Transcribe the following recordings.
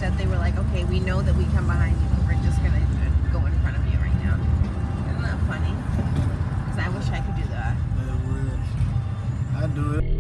that they were like, okay, we know that we come behind you, but we're just gonna go in front of you right now. Isn't that funny? Because I wish I could do that. I do it.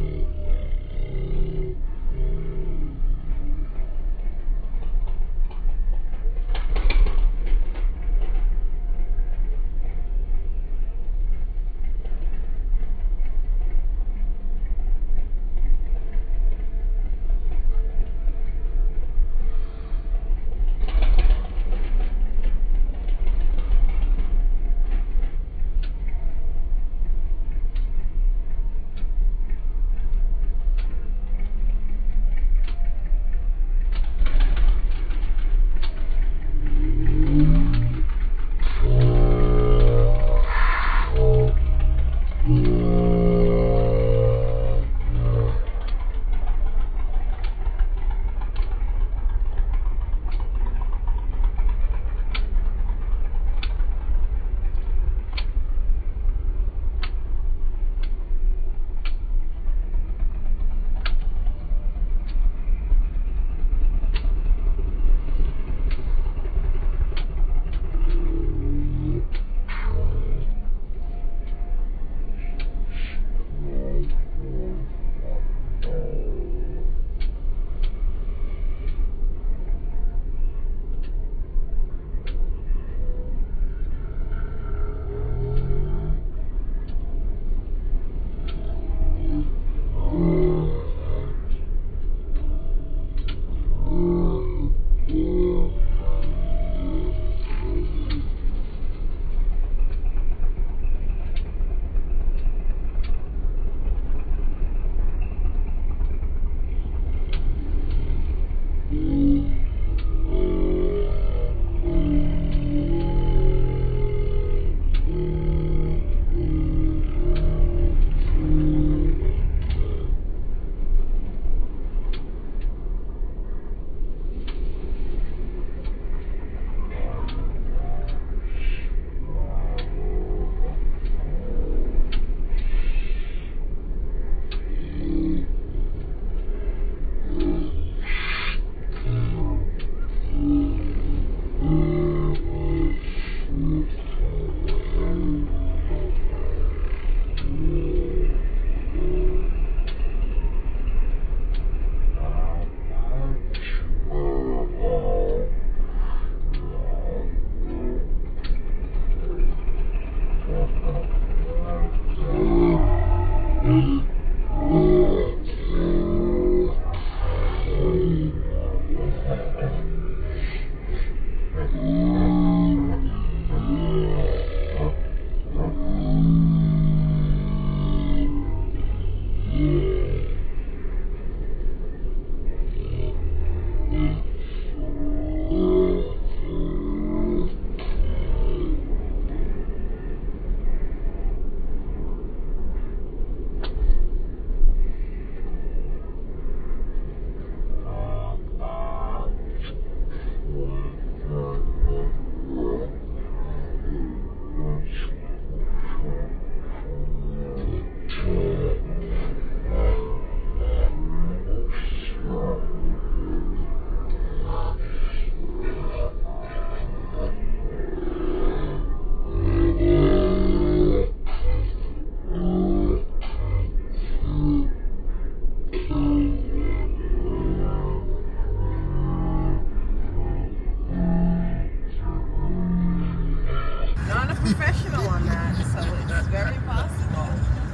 Professional on that, so it's very possible.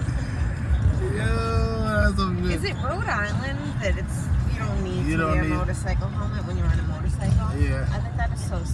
Yeah, that's a bit. Is it Rhode Island that you don't need to wear a motorcycle motorcycle helmet when you're on a motorcycle? Yeah. I think that is so